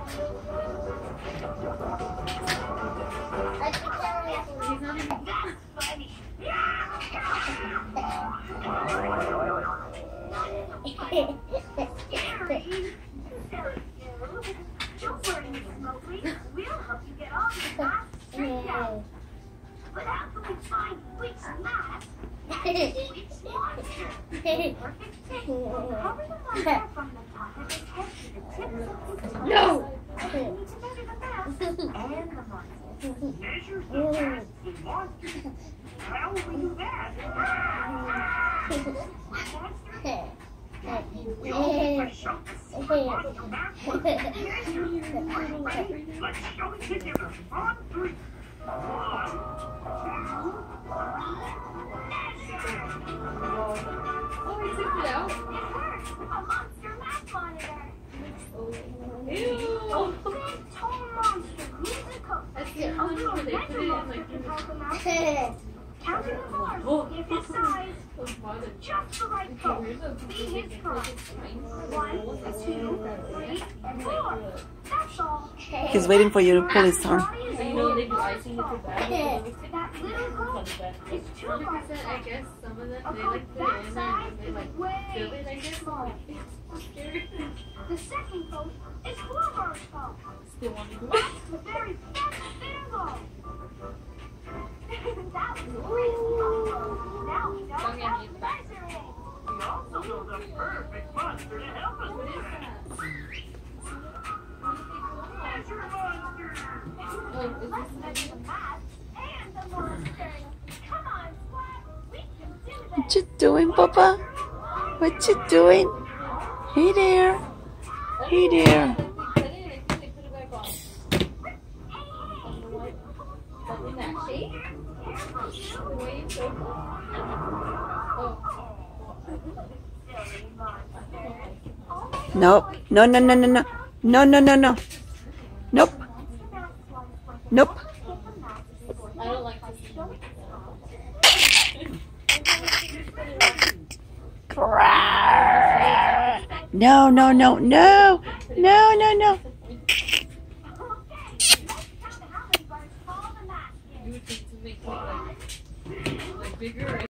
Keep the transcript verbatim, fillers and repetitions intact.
But after we find which mask, which monster, perfect fit, cover the monster from the top of his head to the tips of his toes. No! We need to measure the mask and the monster. Measure the mask and monster? How will we do that? Monster? We all have to show the smart monster mask. Ready? Let's show it together. On three. One, two, Oh, he took it out. it hurts. A monster math monitor. Ew. Oh, big tall monster. Musical. That's the A little one where they put it regular in monster like can help him out. Counting the bars will give his size just the right pose. Be his prime. One, two, three, four. That's all. He's waiting for you to pull his arm. So you know they do icing with the bag. That little girl is two one hundred parts. percent I guess some of them, they Of like course, put it in there that and they size like is way fill it, I guess. small. The second coat is four bars tall. Still want to do it? That's the very best thimble. That was great combo. Now we know Don't get how me to in the back. measure it. We also know the perfect monster to help us What with is that. that? Measure monster! Oh, is Let's this measure the math and the monster. Come on, Splat. We can do this. What you doing, Papa? What you doing? Hey there. Hey there. I think they put it back on. But in that shape? The way you showed it? Oh. Nope. No, no, no, no, no. No, no, no, no. Nope. Nope. I don't like this. No, no, no, no. No, no, no. You would think to make it like, like bigger.